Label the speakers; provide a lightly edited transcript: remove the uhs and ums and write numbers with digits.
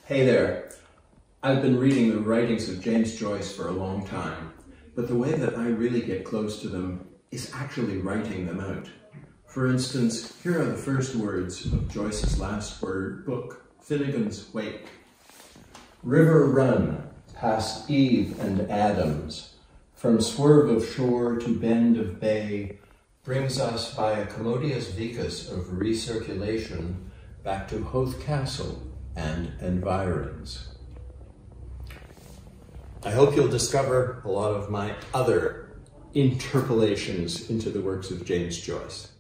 Speaker 1: Hey there. I've been reading the writings of James Joyce for a long time, but the way that I really get close to them is actually writing them out. For instance, here are the first words of Joyce's last book, Finnegans Wake. Riverrun, past Eve and Adams, from swerve of shore to bend of bay, brings us by a commodius vicus of recirculation back to Howth Castle and Environs. I hope you'll discover a lot of my other interpolations into the works of James Joyce.